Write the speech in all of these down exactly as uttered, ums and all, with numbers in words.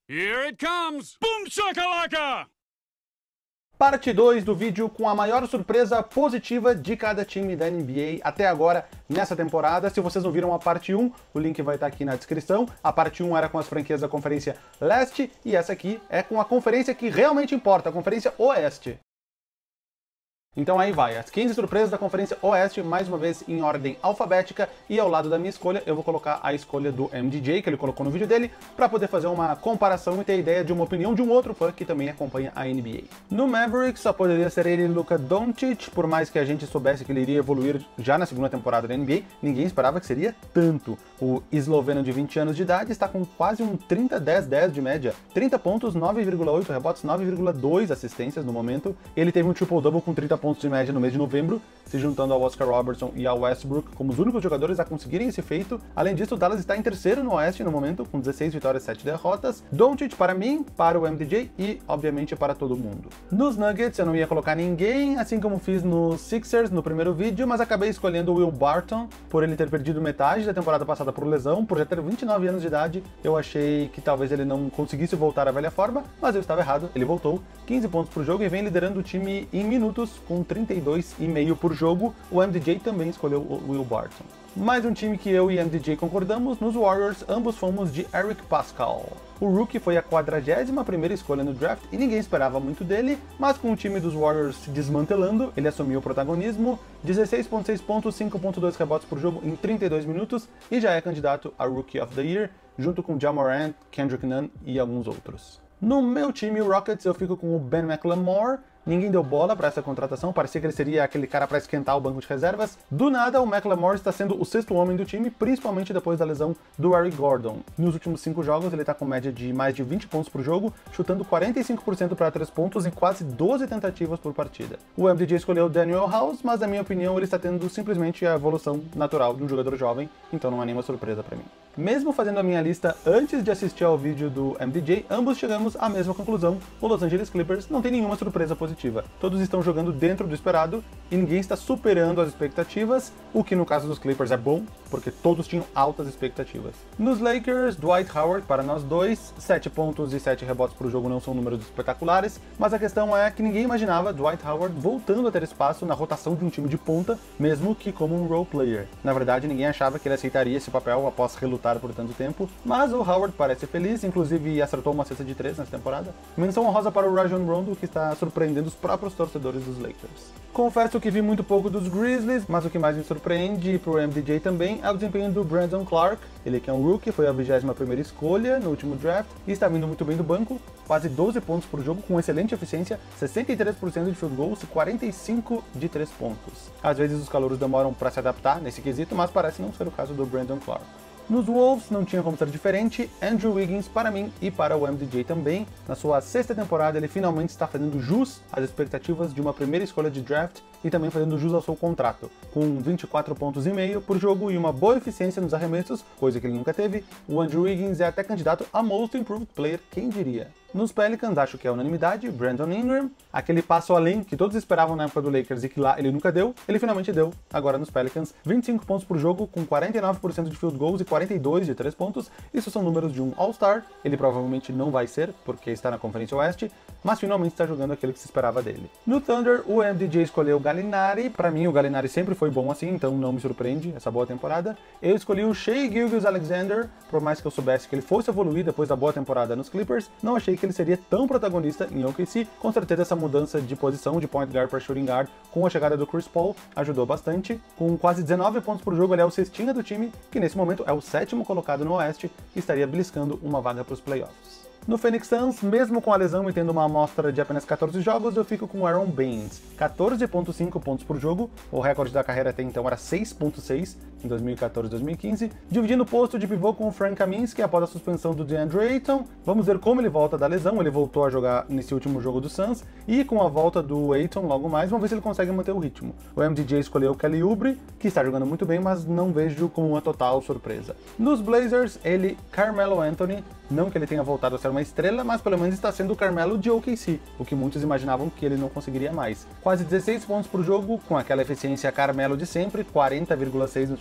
Here it comes! Boom shakalaka! Parte dois do vídeo com a maior surpresa positiva de cada time da N B A até agora nessa temporada. Se vocês não viram a parte um, o link vai estar aqui na descrição. A parte um era com as franquias da Conferência Leste e essa aqui é com a conferência que realmente importa, a Conferência Oeste. Então aí vai, as quinze surpresas da Conferência Oeste, mais uma vez em ordem alfabética, e ao lado da minha escolha eu vou colocar a escolha do M D J, que ele colocou no vídeo dele, para poder fazer uma comparação e ter ideia de uma opinião de um outro fã que também acompanha a N B A. No Mavericks só poderia ser ele Luka Doncic, por mais que a gente soubesse que ele iria evoluir já na segunda temporada da N B A, ninguém esperava que seria tanto. O esloveno de vinte anos de idade está com quase um trinta dez dez de média, trinta pontos, nove vírgula oito rebotes, nove vírgula dois assistências no momento. Ele teve um triple-double com trinta pontos de média no mês de novembro, se juntando ao Oscar Robertson e ao Westbrook como os únicos jogadores a conseguirem esse feito. Além disso, o Dallas está em terceiro no Oeste no momento, com dezesseis vitórias e sete derrotas. Doncic para mim, para o M D J e, obviamente, para todo mundo. Nos Nuggets eu não ia colocar ninguém, assim como fiz nos Sixers no primeiro vídeo, mas acabei escolhendo o Will Barton, por ele ter perdido metade da temporada passada por lesão, por já ter vinte e nove anos de idade. Eu achei que talvez ele não conseguisse voltar à velha forma, mas eu estava errado, ele voltou, quinze pontos por jogo e vem liderando o time em minutos, com trinta e dois e meio por jogo. O M D J também escolheu o Will Barton. Mais um time que eu e M D J concordamos, nos Warriors, ambos fomos de Eric Paschall. O Rookie foi a quadragésima primeira escolha no draft e ninguém esperava muito dele, mas com o time dos Warriors se desmantelando, ele assumiu o protagonismo, dezesseis vírgula seis pontos, cinco vírgula dois rebotes por jogo em trinta e dois minutos e já é candidato a Rookie of the Year, junto com Ja Morant, Kendrick Nunn e alguns outros. No meu time, o Rockets, eu fico com o Ben McLemore. Ninguém deu bola para essa contratação, parecia que ele seria aquele cara para esquentar o banco de reservas. Do nada, o McLemore está sendo o sexto homem do time, principalmente depois da lesão do Eric Gordon. Nos últimos cinco jogos, ele está com média de mais de vinte pontos por jogo, chutando quarenta e cinco por cento para três pontos em quase doze tentativas por partida. O M D J escolheu Daniel House, mas na minha opinião ele está tendo simplesmente a evolução natural de um jogador jovem, então não é nenhuma surpresa para mim. Mesmo fazendo a minha lista antes de assistir ao vídeo do M D J, ambos chegamos à mesma conclusão: o Los Angeles Clippers não tem nenhuma surpresa positiva. Todos estão jogando dentro do esperado e ninguém está superando as expectativas, o que no caso dos Clippers é bom, porque todos tinham altas expectativas. Nos Lakers, Dwight Howard para nós dois, sete pontos e sete rebotes por jogo não são números espetaculares, mas a questão é que ninguém imaginava Dwight Howard voltando a ter espaço na rotação de um time de ponta, mesmo que como um role player. Na verdade, ninguém achava que ele aceitaria esse papel após relutar por tanto tempo, mas o Howard parece feliz, inclusive acertou uma cesta de três nessa temporada. Menção honrosa para o Rajon Rondo, que está surpreendendo os próprios torcedores dos Lakers. Confesso que vi muito pouco dos Grizzlies, mas o que mais me surpreende pro M D J também é o desempenho do Brandon Clark. Ele que é um rookie, foi a vigésima primeira escolha no último draft e está vindo muito bem do banco, quase doze pontos por jogo com excelente eficiência, sessenta e três por cento de field goals e quarenta e cinco por cento de três pontos. Às vezes os calouros demoram para se adaptar nesse quesito, mas parece não ser o caso do Brandon Clark. Nos Wolves não tinha como ser diferente, Andrew Wiggins para mim e para o M D J também. Na sua sexta temporada ele finalmente está fazendo jus às expectativas de uma primeira escolha de draft e também fazendo jus ao seu contrato. Com vinte e quatro pontos e meio por jogo e uma boa eficiência nos arremessos, coisa que ele nunca teve, o Andrew Wiggins é até candidato a Most Improved Player, quem diria. Nos Pelicans, acho que é unanimidade, Brandon Ingram, aquele passo além que todos esperavam na época do Lakers e que lá ele nunca deu, ele finalmente deu, agora nos Pelicans, vinte e cinco pontos por jogo, com quarenta e nove por cento de field goals e quarenta e dois por cento de três pontos, isso são números de um All-Star, ele provavelmente não vai ser, porque está na Conferência Oeste, mas finalmente está jogando aquele que se esperava dele. No Thunder, o M D J escolheu o Gallinari, para mim o Gallinari sempre foi bom assim, então não me surpreende essa boa temporada. Eu escolhi o Shai Gilgeous-Alexander, por mais que eu soubesse que ele fosse evoluir depois da boa temporada nos Clippers, não achei que ele seria tão protagonista em O K C. Com certeza essa mudança de posição de point guard para shooting guard com a chegada do Chris Paul ajudou bastante. Com quase dezenove pontos por jogo, ele é o cestinha do time, que nesse momento é o sétimo colocado no Oeste e estaria beliscando uma vaga para os playoffs. No Phoenix Suns, mesmo com a lesão e tendo uma amostra de apenas quatorze jogos, eu fico com Aaron Baines. quatorze vírgula cinco pontos por jogo, o recorde da carreira até então era seis vírgula seis em dois mil e quatorze e dois mil e quinze, dividindo o posto de pivô com o Frank Kaminsky após a suspensão do DeAndre Ayton. Vamos ver como ele volta da lesão, ele voltou a jogar nesse último jogo do Suns, e com a volta do Ayton logo mais, vamos ver se ele consegue manter o ritmo. O M D J escolheu o Kelly Oubre, que está jogando muito bem, mas não vejo como uma total surpresa. Nos Blazers, ele, Carmelo Anthony, não que ele tenha voltado a ser uma estrela, mas pelo menos está sendo o Carmelo de O K C, o que muitos imaginavam que ele não conseguiria mais. Quase dezesseis pontos por jogo, com aquela eficiência Carmelo de sempre, quarenta vírgula seis no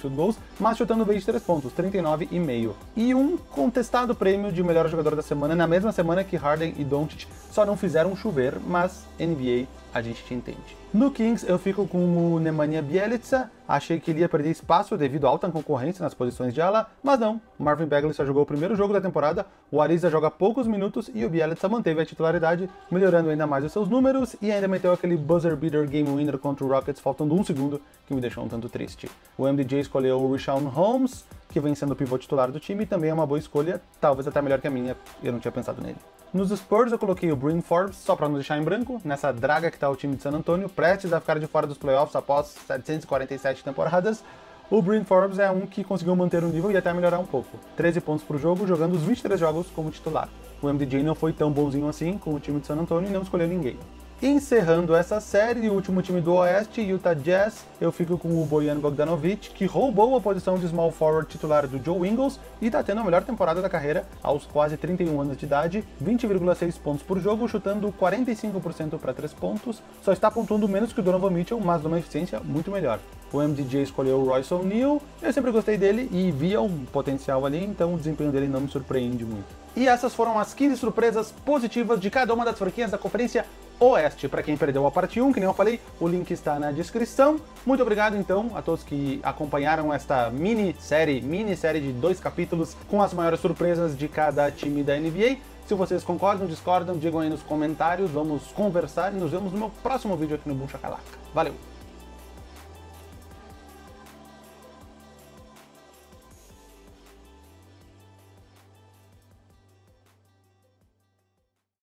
field goals, mas chutando bem de três pontos, trinta e nove vírgula cinco. E um contestado prêmio de melhor jogador da semana, na mesma semana que Harden e Doncic só não fizeram chover, mas N B A a gente te entende. No Kings eu fico com o Nemanja Bjelica, achei que ele ia perder espaço devido à alta concorrência nas posições de ala, mas não, o Marvin Bagley só jogou o primeiro jogo da temporada, o Ariza joga poucos minutos e o Bjelica manteve a titularidade, melhorando ainda mais os seus números e ainda meteu aquele buzzer beater game winner contra o Rockets faltando um segundo, que me deixou um tanto triste. O M D J escolheu o Richaun Holmes, que vem sendo o pivô titular do time e também é uma boa escolha, talvez até melhor que a minha, eu não tinha pensado nele. Nos Spurs eu coloquei o Bryn Forbes, só para não deixar em branco, nessa draga que tá o time de San Antonio, prestes a ficar de fora dos playoffs após setecentas e quarenta e sete temporadas. O Bryn Forbes é um que conseguiu manter o nível e até melhorar um pouco. treze pontos por jogo, jogando os vinte e três jogos como titular. O M D J não foi tão bonzinho assim com o time de San Antonio e não escolheu ninguém. Encerrando essa série, o último time do Oeste, Utah Jazz, eu fico com o Bojan Bogdanovic, que roubou a posição de small forward titular do Joe Ingles e está tendo a melhor temporada da carreira aos quase trinta e um anos de idade, vinte vírgula seis pontos por jogo, chutando quarenta e cinco por cento para três pontos, só está pontuando menos que o Donovan Mitchell, mas numa eficiência muito melhor. O M D J escolheu o Royce O'Neal, eu sempre gostei dele e via um potencial ali, então o desempenho dele não me surpreende muito. E essas foram as quinze surpresas positivas de cada uma das franquias da Conferência Oeste. Para quem perdeu a parte um, que nem eu falei, o link está na descrição. Muito obrigado, então, a todos que acompanharam esta mini-série, mini-série de dois capítulos com as maiores surpresas de cada time da N B A. Se vocês concordam, discordam, digam aí nos comentários, vamos conversar e nos vemos no meu próximo vídeo aqui no Boom Shakalaka. Valeu!